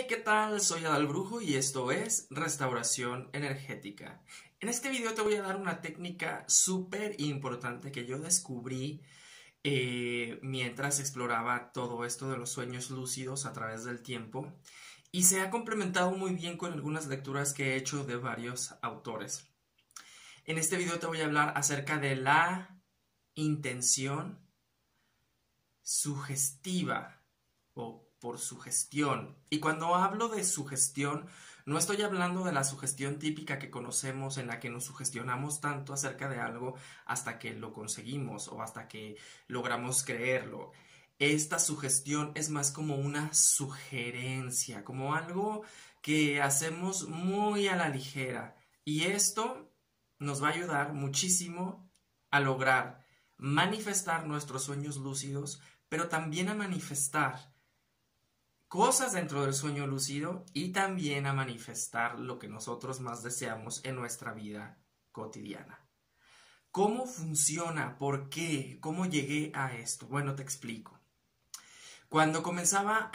Hey, ¿qué tal? Soy Adal Brujo y esto es Restauración Energética. En este video te voy a dar una técnica súper importante que yo descubrí mientras exploraba todo esto de los sueños lúcidos a través del tiempo y se ha complementado muy bien con algunas lecturas que he hecho de varios autores. En este video te voy a hablar acerca de la intención sugestiva o por sugestión. Y cuando hablo de sugestión, no estoy hablando de la sugestión típica que conocemos en la que nos sugestionamos tanto acerca de algo hasta que lo conseguimos o hasta que logramos creerlo. Esta sugestión es más como una sugerencia, como algo que hacemos muy a la ligera. Y esto nos va a ayudar muchísimo a lograr manifestar nuestros sueños lúcidos, pero también a manifestar cosas dentro del sueño lúcido y también a manifestar lo que nosotros más deseamos en nuestra vida cotidiana. ¿Cómo funciona? ¿Por qué? ¿Cómo llegué a esto? Bueno, te explico. Cuando comenzaba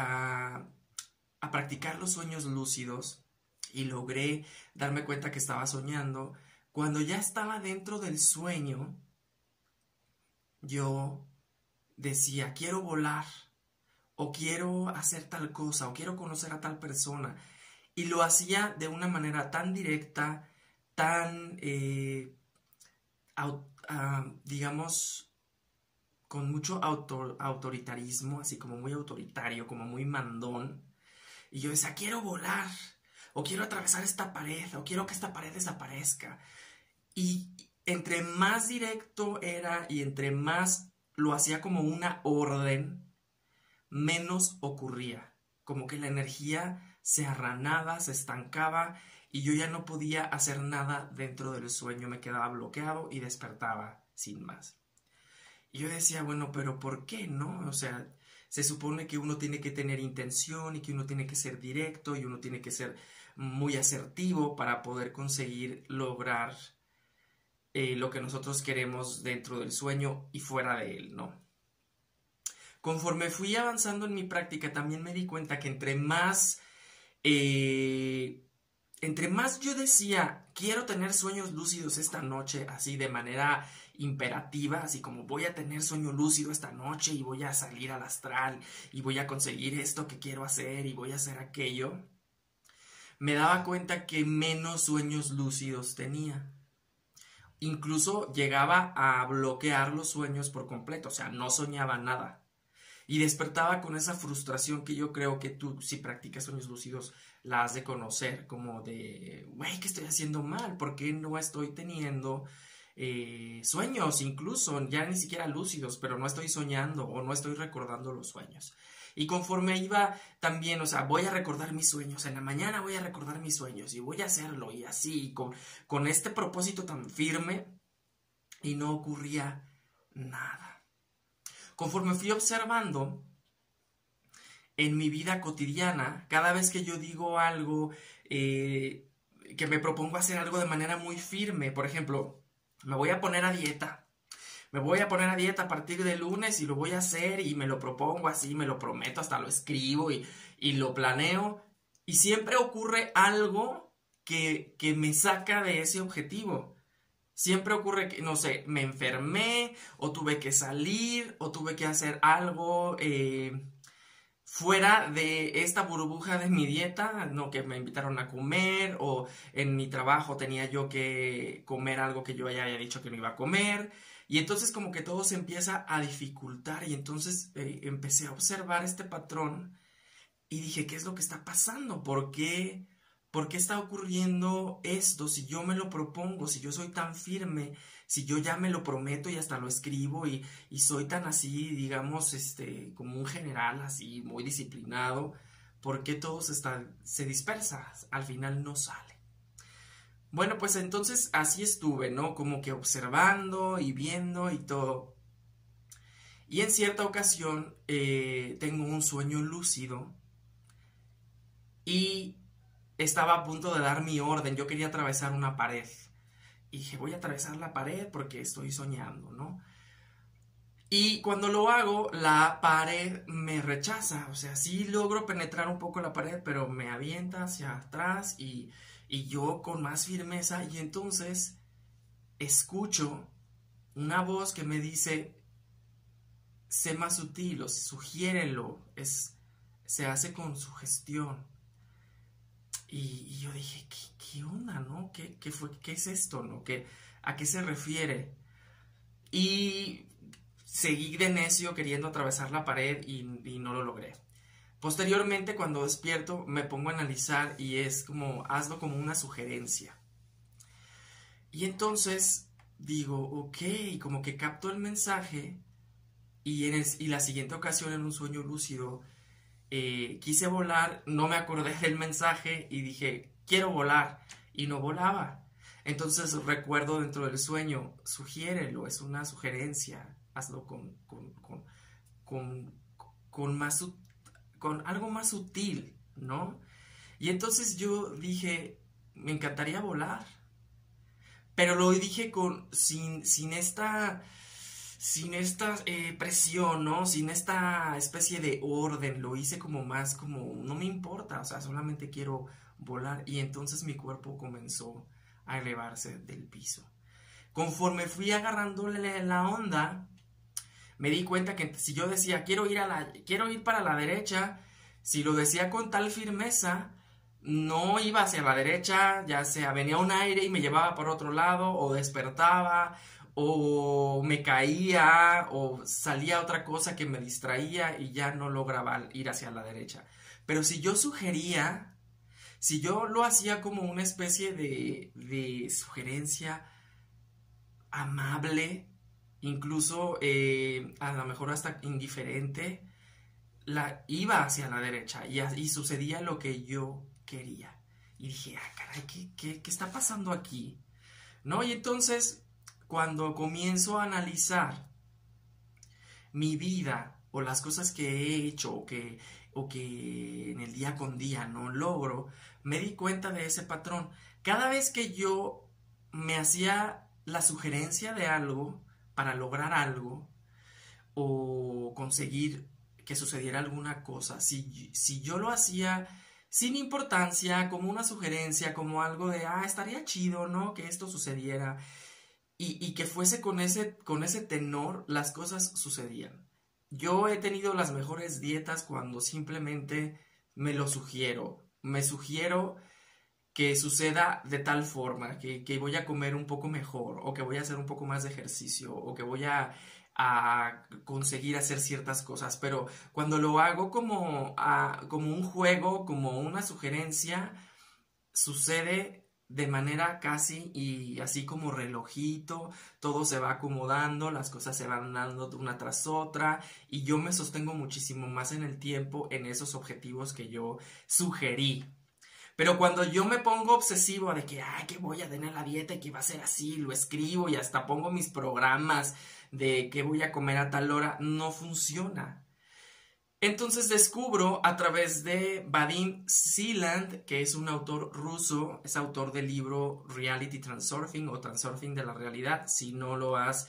a practicar los sueños lúcidos y logré darme cuenta que estaba soñando, cuando ya estaba dentro del sueño, yo decía, quiero volar, o quiero hacer tal cosa, o quiero conocer a tal persona. Y lo hacía de una manera tan directa, tan, digamos, con mucho autoritarismo, así como muy autoritario, como muy mandón. Y yo decía, quiero volar, o quiero atravesar esta pared, o quiero que esta pared desaparezca. Y entre más directo era y entre más lo hacía como una orden, menos ocurría. Como que la energía se arranaba, se estancaba y yo ya no podía hacer nada dentro del sueño. Me quedaba bloqueado y despertaba sin más. Y yo decía, bueno, pero ¿por qué no? O sea, se supone que uno tiene que tener intención y que uno tiene que ser directo y uno tiene que ser muy asertivo para poder conseguir lograr lo que nosotros queremos dentro del sueño y fuera de él, ¿no? Conforme fui avanzando en mi práctica, también me di cuenta que entre más yo decía, quiero tener sueños lúcidos esta noche, así de manera imperativa, así como voy a tener sueño lúcido esta noche y voy a salir al astral y voy a conseguir esto que quiero hacer y voy a hacer aquello, me daba cuenta que menos sueños lúcidos tenía. Incluso llegaba a bloquear los sueños por completo, o sea, no soñaba nada. Y despertaba con esa frustración que yo creo que tú, si practicas sueños lúcidos, la has de conocer, como de, güey, ¿qué estoy haciendo mal? ¿Por qué no estoy teniendo sueños, incluso, ya ni siquiera lúcidos, pero no estoy soñando o no estoy recordando los sueños? Y conforme iba también, o sea, voy a recordar mis sueños, en la mañana voy a recordar mis sueños y voy a hacerlo y así, con este propósito tan firme y no ocurría nada. Conforme fui observando en mi vida cotidiana, cada vez que yo digo algo, que me propongo hacer algo de manera muy firme, por ejemplo, me voy a poner a dieta a partir de lunes y lo voy a hacer y me lo propongo así, me lo prometo, hasta lo escribo y lo planeo, y siempre ocurre algo que me saca de ese objetivo. Siempre ocurre que, no sé, me enfermé, o tuve que salir, o tuve que hacer algo fuera de esta burbuja de mi dieta, no, que me invitaron a comer, o en mi trabajo tenía yo que comer algo que yo ya había dicho que no iba a comer, y entonces como que todo se empieza a dificultar, y entonces empecé a observar este patrón, y dije, ¿qué es lo que está pasando? ¿Por qué está ocurriendo esto? Si yo me lo propongo, si yo soy tan firme, si yo ya me lo prometo y hasta lo escribo y soy tan así, digamos, como un general así, muy disciplinado, ¿por qué todo se dispersa? Al final no sale. Bueno, pues entonces así estuve, ¿no? Como que observando y viendo y todo. Y en cierta ocasión tengo un sueño lúcido y estaba a punto de dar mi orden. Yo quería atravesar una pared. Y dije, voy a atravesar la pared porque estoy soñando, ¿no? Y cuando lo hago, la pared me rechaza. O sea, sí logro penetrar un poco la pared, pero me avienta hacia atrás y yo con más firmeza. Y entonces escucho una voz que me dice, sé más sutil, o sugiérelo. Se hace con sugestión. Y yo dije, ¿qué onda, no? ¿Qué es esto, no? ¿A qué se refiere? Y seguí de necio queriendo atravesar la pared y no lo logré. Posteriormente, cuando despierto, me pongo a analizar y es como, hazlo como una sugerencia. Y entonces digo, ok, como que capto el mensaje y la siguiente ocasión en un sueño lúcido quise volar, no me acordé del mensaje y dije, quiero volar y no volaba. Entonces recuerdo dentro del sueño, sugiérelo, es una sugerencia, hazlo con, con más, con algo más sutil, ¿no? Y entonces yo dije, me encantaría volar, pero lo dije sin esta presión, ¿no? Sin esta especie de orden, lo hice como más, como, no me importa, o sea, solamente quiero volar. Y entonces mi cuerpo comenzó a elevarse del piso. Conforme fui agarrándole la onda, me di cuenta que si yo decía, quiero ir para la derecha, si lo decía con tal firmeza, no iba hacia la derecha, ya sea venía un aire y me llevaba por otro lado, o despertaba, o me caía, o salía otra cosa que me distraía y ya no lograba ir hacia la derecha. Pero si yo sugería, si yo lo hacía como una especie de sugerencia amable, incluso a lo mejor hasta indiferente, iba hacia la derecha y sucedía lo que yo quería. Y dije, caray, ¿qué está pasando aquí? ¿No? Y entonces, cuando comienzo a analizar mi vida o las cosas que he hecho o que en el día con día no logro, me di cuenta de ese patrón. Cada vez que yo me hacía la sugerencia de algo para lograr algo o conseguir que sucediera alguna cosa, si yo lo hacía sin importancia, como una sugerencia, como algo de, estaría chido, ¿no? Que esto sucediera y que fuese con ese tenor, las cosas sucedían. Yo he tenido las mejores dietas cuando simplemente me lo sugiero. Me sugiero que suceda de tal forma, que voy a comer un poco mejor, o que voy a hacer un poco más de ejercicio, o que voy a conseguir hacer ciertas cosas. Pero cuando lo hago como un juego, como una sugerencia, sucede de manera casi y así como relojito, todo se va acomodando, las cosas se van dando una tras otra y yo me sostengo muchísimo más en el tiempo en esos objetivos que yo sugerí. Pero cuando yo me pongo obsesivo de que voy a tener la dieta y que va a ser así, lo escribo y hasta pongo mis programas de que voy a comer a tal hora, no funciona. Entonces descubro a través de Vadim Sealand, que es un autor ruso, es autor del libro Reality Transurfing o Transurfing de la Realidad. Si no lo has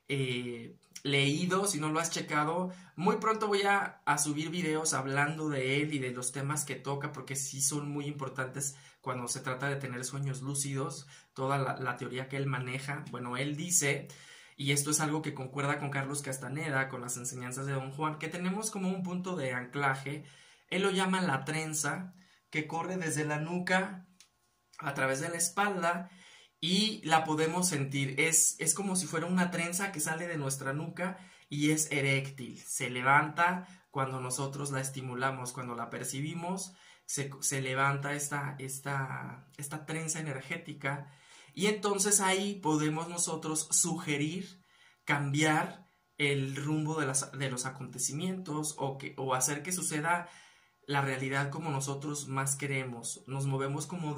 leído, si no lo has checado, muy pronto voy a subir videos hablando de él y de los temas que toca, porque sí son muy importantes cuando se trata de tener sueños lúcidos, toda la teoría que él maneja. Bueno, él dice, y esto es algo que concuerda con Carlos Castaneda, con las enseñanzas de Don Juan, que tenemos como un punto de anclaje. Él lo llama la trenza, que corre desde la nuca a través de la espalda y la podemos sentir. Es como si fuera una trenza que sale de nuestra nuca y es eréctil. Se levanta cuando nosotros la estimulamos, cuando la percibimos, se levanta esta trenza energética. Y entonces ahí podemos nosotros sugerir, cambiar el rumbo de los acontecimientos o hacer que suceda la realidad como nosotros más queremos. Nos movemos como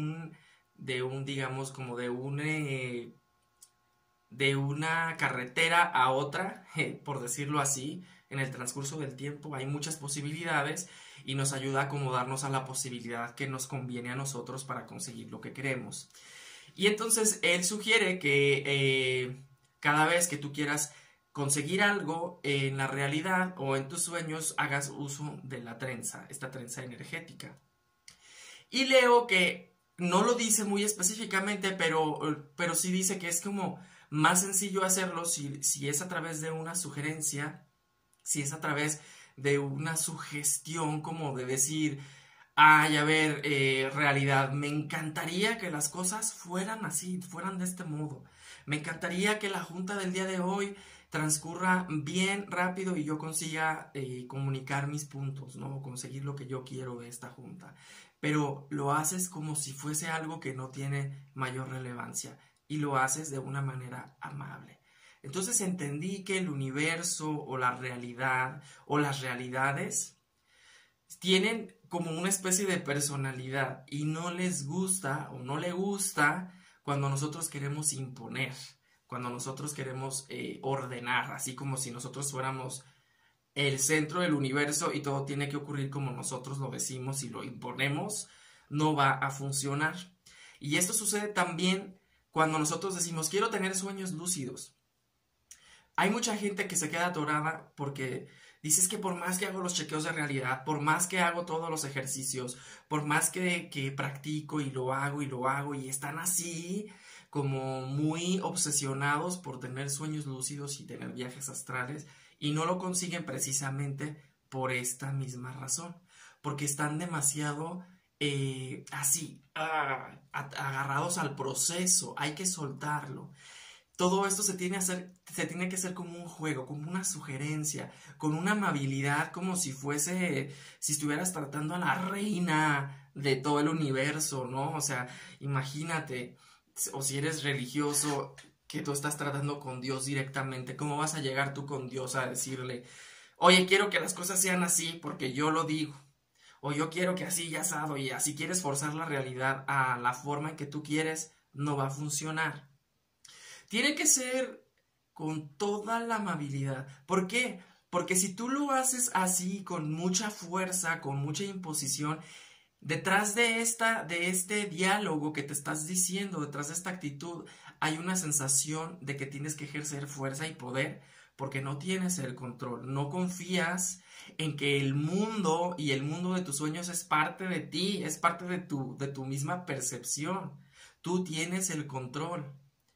digamos, como de una carretera a otra, por decirlo así, en el transcurso del tiempo. Hay muchas posibilidades y nos ayuda a acomodarnos a la posibilidad que nos conviene a nosotros para conseguir lo que queremos. Y entonces él sugiere que cada vez que tú quieras conseguir algo en la realidad o en tus sueños, hagas uso de la trenza, esta trenza energética. Y leo que no lo dice muy específicamente, pero sí dice que es como más sencillo hacerlo si es a través de una sugerencia, si es a través de una sugestión como de decir, ay, a ver, realidad, me encantaría que las cosas fueran así, fueran de este modo. Me encantaría que la junta del día de hoy transcurra bien rápido y yo consiga comunicar mis puntos, ¿no? Conseguir lo que yo quiero de esta junta. Pero lo haces como si fuese algo que no tiene mayor relevancia y lo haces de una manera amable. Entonces entendí que el universo o la realidad o las realidades tienen como una especie de personalidad y no les gusta o no le gusta cuando nosotros queremos imponer, cuando nosotros queremos ordenar, así como si nosotros fuéramos el centro del universo y todo tiene que ocurrir como nosotros lo decimos y lo imponemos, no va a funcionar. Y esto sucede también cuando nosotros decimos, quiero tener sueños lúcidos. Hay mucha gente que se queda atorada porque dices que por más que hago los chequeos de realidad, por más que hago todos los ejercicios, por más que practico y lo hago y están así como muy obsesionados por tener sueños lúcidos y tener viajes astrales y no lo consiguen precisamente por esta misma razón, porque están demasiado agarrados al proceso, hay que soltarlo. Todo esto se tiene que hacer como un juego, como una sugerencia, con una amabilidad, como si estuvieras tratando a la reina de todo el universo, ¿no? O sea, imagínate, o si eres religioso, que tú estás tratando con Dios directamente, ¿cómo vas a llegar tú con Dios a decirle, oye, quiero que las cosas sean así porque yo lo digo? O yo quiero que así ya asado y así quieres forzar la realidad a la forma en que tú quieres, no va a funcionar. Tiene que ser con toda la amabilidad. ¿Por qué? Porque si tú lo haces así, con mucha fuerza, con mucha imposición, detrás de este diálogo que te estás diciendo, detrás de esta actitud, hay una sensación de que tienes que ejercer fuerza y poder porque no tienes el control, no confías en que el mundo y el mundo de tus sueños es parte de ti, es parte de tu misma percepción. Tú tienes el control.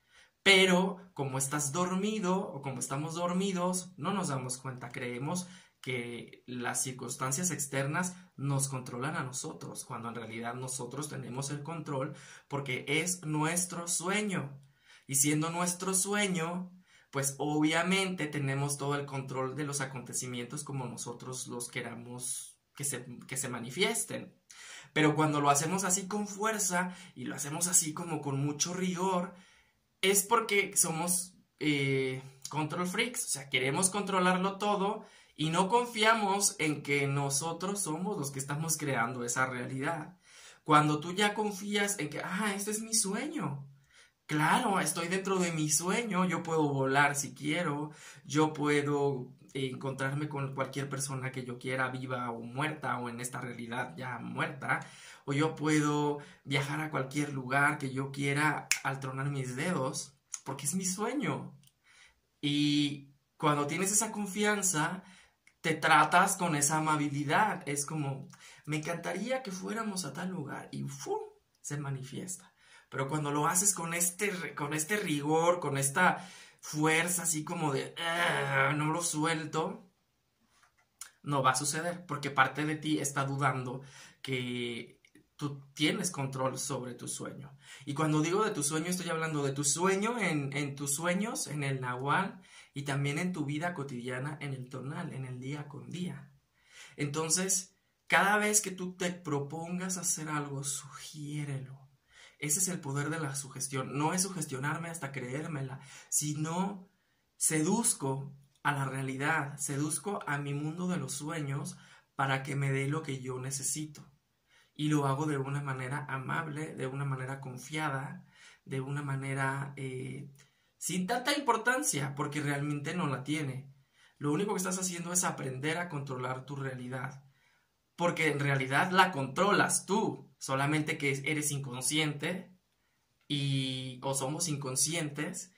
Pero como estás dormido o como estamos dormidos, no nos damos cuenta, creemos que las circunstancias externas nos controlan a nosotros, cuando en realidad nosotros tenemos el control porque es nuestro sueño. Y siendo nuestro sueño, pues obviamente tenemos todo el control de los acontecimientos como nosotros los queramos que se manifiesten. Pero cuando lo hacemos así con fuerza y lo hacemos así como con mucho rigor, es porque somos control freaks, o sea, queremos controlarlo todo y no confiamos en que nosotros somos los que estamos creando esa realidad. Cuando tú ya confías en que, este es mi sueño. Claro, estoy dentro de mi sueño, yo puedo volar si quiero, yo puedo encontrarme con cualquier persona que yo quiera, viva o muerta, o en esta realidad ya muerta, o yo puedo viajar a cualquier lugar que yo quiera al tronar mis dedos, porque es mi sueño. Y cuando tienes esa confianza, te tratas con esa amabilidad, es como, me encantaría que fuéramos a tal lugar, y ¡fum!, se manifiesta. Pero cuando lo haces con este rigor, con esta fuerza así como de no lo suelto, no va a suceder porque parte de ti está dudando que tú tienes control sobre tu sueño. Y cuando digo de tu sueño, estoy hablando de tu sueño en tus sueños, en el nahual, y también en tu vida cotidiana, en el tonal, en el día con día. Entonces, cada vez que tú te propongas hacer algo, sugiérelo. Ese es el poder de la sugestión. No es sugestionarme hasta creérmela, sino seduzco a la realidad, seduzco a mi mundo de los sueños para que me dé lo que yo necesito. Y lo hago de una manera amable, de una manera confiada, de una manera sin tanta importancia, porque realmente no la tiene. Lo único que estás haciendo es aprender a controlar tu realidad, porque en realidad la controlas tú, solamente que eres inconsciente o somos inconscientes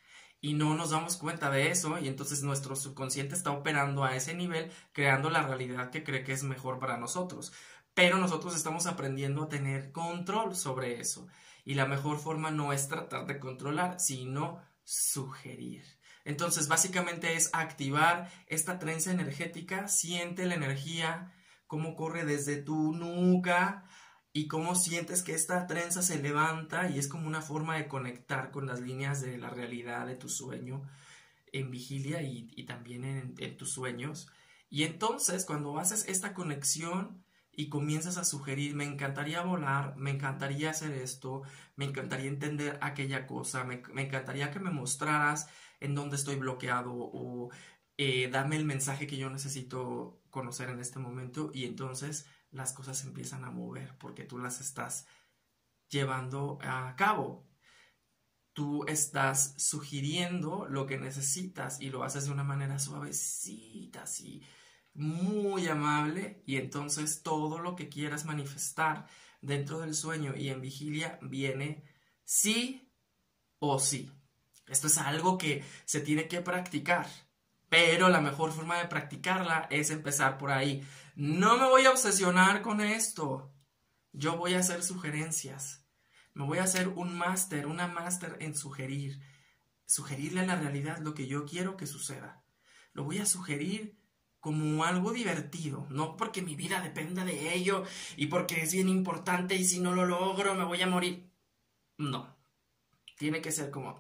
y no nos damos cuenta de eso y entonces nuestro subconsciente está operando a ese nivel, creando la realidad que cree que es mejor para nosotros. Pero nosotros estamos aprendiendo a tener control sobre eso y la mejor forma no es tratar de controlar, sino sugerir. Entonces, básicamente es activar esta trenza energética, siente la energía, cómo corre desde tu nuca y cómo sientes que esta trenza se levanta y es como una forma de conectar con las líneas de la realidad de tu sueño en vigilia y también en tus sueños. Y entonces, cuando haces esta conexión y comienzas a sugerir, me encantaría volar, me encantaría hacer esto, me encantaría entender aquella cosa, me encantaría que me mostraras en dónde estoy bloqueado o dame el mensaje que yo necesito conocer en este momento y entonces las cosas se empiezan a mover porque tú las estás llevando a cabo. Tú estás sugiriendo lo que necesitas y lo haces de una manera suavecita, así, muy amable, y entonces todo lo que quieras manifestar dentro del sueño y en vigilia viene sí o sí. Esto es algo que se tiene que practicar, pero la mejor forma de practicarla es empezar por ahí. No me voy a obsesionar con esto. Yo voy a hacer sugerencias. Me voy a hacer una máster en sugerirle a la realidad lo que yo quiero que suceda. Lo voy a sugerir como algo divertido, no porque mi vida dependa de ello y porque es bien importante y si no lo logro me voy a morir. No, tiene que ser como,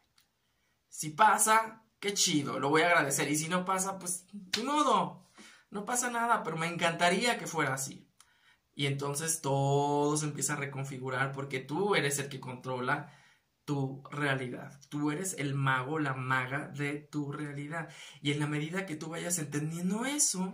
si pasa, qué chido, lo voy a agradecer y si no pasa, pues ni modo, no pasa nada, pero me encantaría que fuera así. Y entonces todo se empieza a reconfigurar porque tú eres el que controla tu realidad. Tú eres el mago, la maga de tu realidad. Y en la medida que tú vayas entendiendo eso,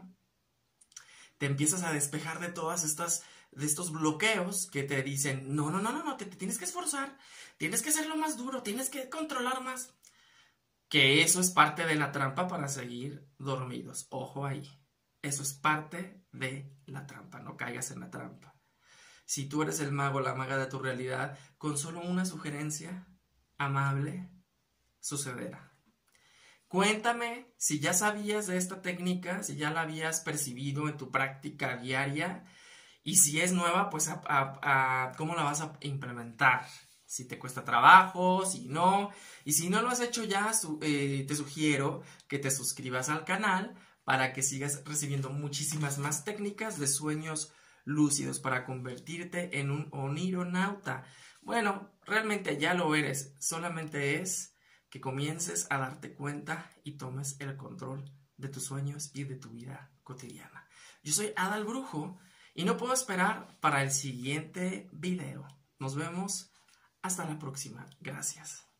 te empiezas a despejar de de estos bloqueos que te dicen, no, te tienes que esforzar, tienes que hacerlo más duro, tienes que controlar más. Que eso es parte de la trampa para seguir dormidos. Ojo ahí. Eso es parte de la trampa, no caigas en la trampa. Si tú eres el mago, la maga de tu realidad, con solo una sugerencia amable, sucederá. Cuéntame si ya sabías de esta técnica, si ya la habías percibido en tu práctica diaria y si es nueva, pues cómo la vas a implementar. Si te cuesta trabajo, si no. Y si no lo has hecho ya, te sugiero que te suscribas al canal para que sigas recibiendo muchísimas más técnicas de sueños lúcidos para convertirte en un onironauta. Bueno, realmente ya lo eres, solamente es que comiences a darte cuenta y tomes el control de tus sueños y de tu vida cotidiana. Yo soy Adal Brujo y no puedo esperar para el siguiente video. Nos vemos hasta la próxima. Gracias.